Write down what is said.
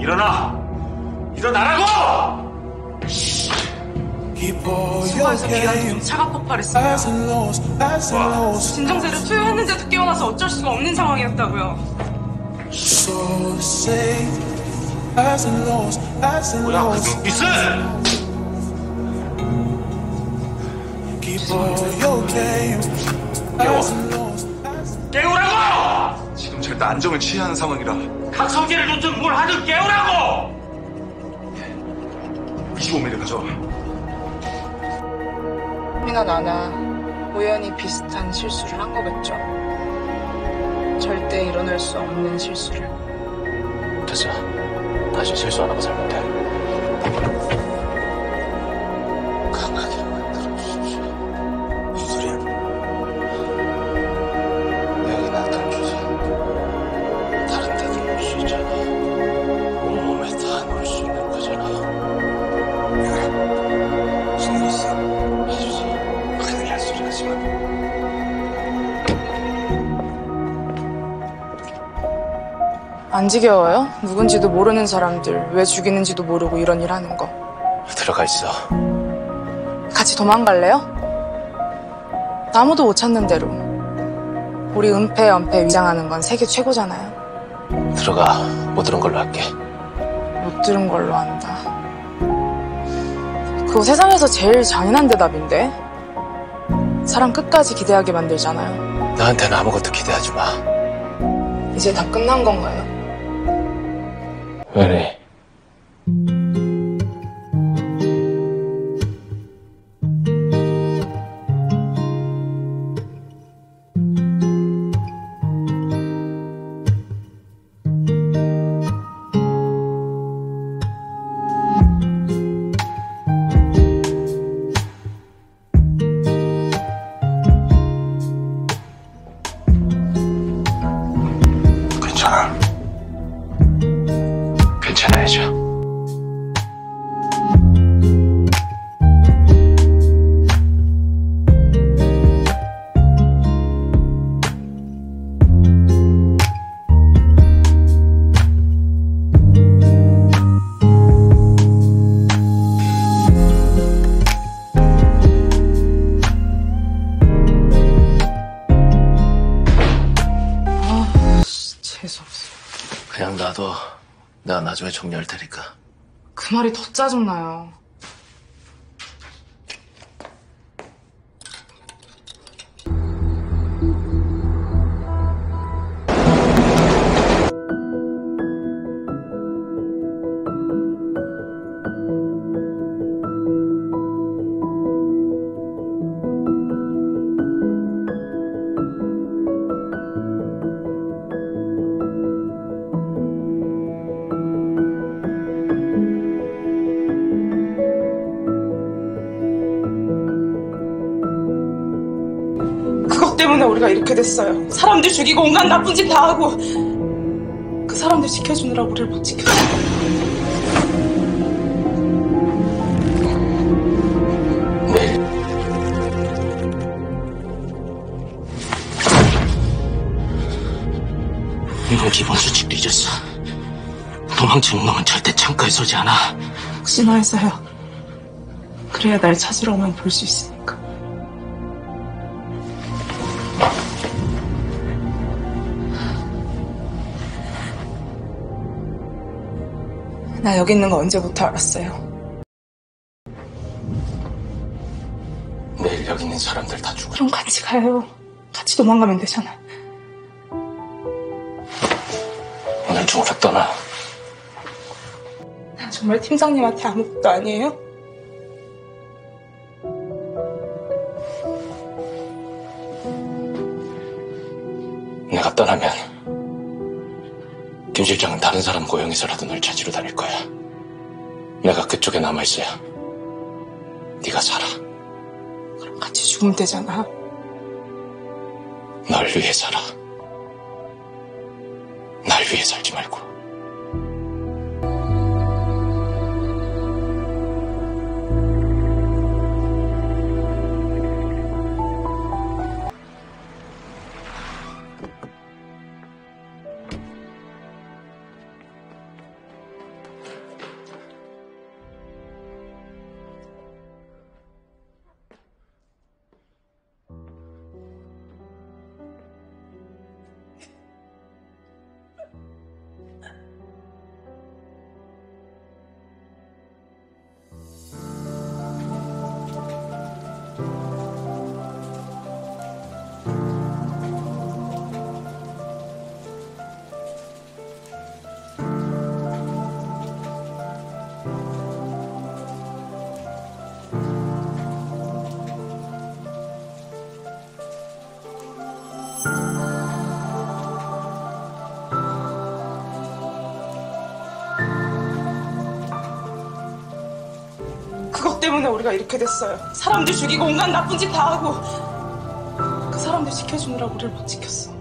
일어나! 일어나라고! 수거에서 귀한 좀 차가 폭발했습니다. 진정제를 투여했는데도 깨어나서 어쩔 수가 없는 상황이었다고요. 뭐야 그 눈빛은! 깨우라고! 지금 절대 안정을 취해야 하는 상황이라. 각성제를 놓든 뭘 하든 깨우라고! 25mm 가져와. 민아 나나 우연히 비슷한 실수를 한 거겠죠. 절대 일어날 수 없는 실수를. 됐어. 다시 실수 안 하고 살면 돼. 강하게 만들어주십시오. 무슨 소리야? 여기 나타난 주소. 다른 데도 놓을 수 있잖아. 온몸에 다 놓을 수 있는 거잖아. 무슨 일 있어? 해주지. 큰일 날 소리 하지 마. 안 지겨워요? 누군지도 모르는 사람들 왜 죽이는지도 모르고 이런 일 하는 거. 들어가 있어. 같이 도망갈래요? 아무도 못 찾는 대로. 우리 은폐, 연폐 위장하는 건 세계 최고잖아요. 들어가. 못 들은 걸로 할게. 못 들은 걸로 한다. 그거 세상에서 제일 잔인한 대답인데? 사람 끝까지 기대하게 만들잖아요. 나한테는 아무것도 기대하지 마. 이제 다 끝난 건가요? 왜래? 괜찮아. 괜찮아야죠. 재수없어. 그냥 놔둬. 내가 나중에 정리할 테니까. 그 말이 더 짜증나요. 그것 때문에 우리가 이렇게 됐어요. 사람들 죽이고 온갖 나쁜 짓 다 하고 그 사람들 지켜주느라 우리를 못 지켜줘. 내일 이건 기본 수칙도 잊었어. 도망치는 놈은 절대 창가에 서지 않아. 혹시나 해서요. 그래야 날 찾으러 오면 볼 수 있으니까. 나 여기 있는 거 언제부터 알았어요? 내일 여기 있는 사람들 다 죽어. 그럼 같이 가요. 같이 도망가면 되잖아. 오늘 중으로 떠나. 난 정말 팀장님한테 아무것도 아니에요? 내가 떠나면 김 실장은 다른 사람 고용해서라도 널 찾으러 다닐 거야. 내가 그쪽에 남아있어야 네가 살아. 그럼 같이 죽으면 되잖아. 널 위해 살아. 날 위해 살지 말고. 때문에 우리가 이렇게 됐어요. 사람들 죽이고 온갖 나쁜 짓 다 하고 그 사람들 지켜주느라 우리를 못 지켰어.